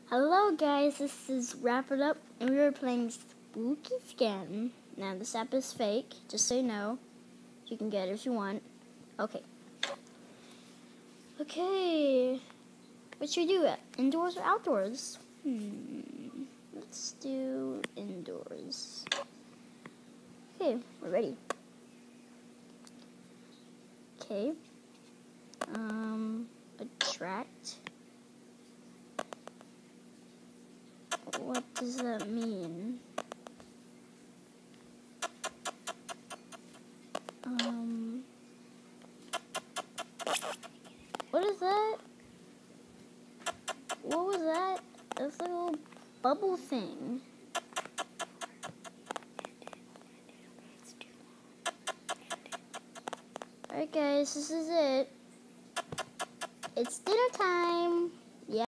Hello guys, this is Wrap It Up, and we are playing Spooky Scan. Now this app is fake, just so you know. You can get it if you want. Okay. What should we do? Indoors or outdoors? Let's do indoors. Okay, we're ready. Okay. Attract. What does that mean? What is that? What was that? That's like a little bubble thing. Alright guys, this is it. It's dinner time.